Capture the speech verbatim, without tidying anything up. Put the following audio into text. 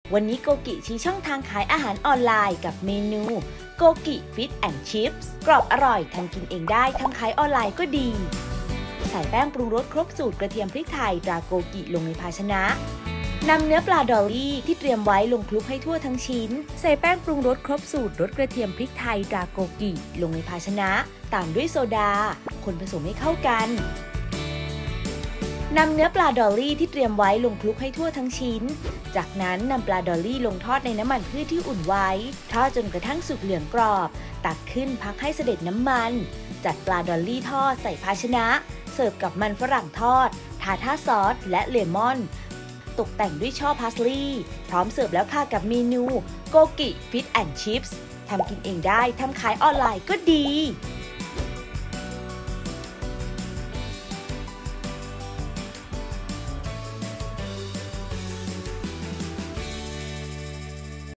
วันนี้โกกิชี้ช่องทางขายอาหารออนไลน์กับเมนูโกกิฟิชแอนด์ชิพส์กรอบอร่อยทำกินเองได้ทำขายออนไลน์ก็ดีใส่แป้งปรุงรสครบสูตรกระเทียมพริกไทยตราโกกิลงในภาชนะนำเนื้อปลาดอลลี่ที่เตรียมไว้ลงคลุกให้ทั่วทั้งชิ้นใส่แป้งปรุงรสครบสูตรรสกระเทียมพริกไทยตราโกกิลงในภาชนะตามด้วยโซดาคนผสมให้เข้ากันนำเนื้อปลาดอลลี่ที่เตรียมไว้ลงคลุกให้ทั่วทั้งชิ้นจากนั้นนำปลาดอลลี่ลงทอดในน้ำมันพืชที่อุ่นไว้ทอดจนกระทั่งสุกเหลืองกรอบตักขึ้นพักให้เสด็จน้ำมันจัดปลาดอลลี่ทอดใส่ภาชนะเสิร์ฟกับมันฝรั่งทอดทาท่าซอสและเลมอนตกแต่งด้วยช่อพาสลีย์พร้อมเสิร์ฟแล้วค่ะกับเมนูโกกิฟิชแอนด์ชิพส์ทำกินเองได้ทำขายออนไลน์ก็ดี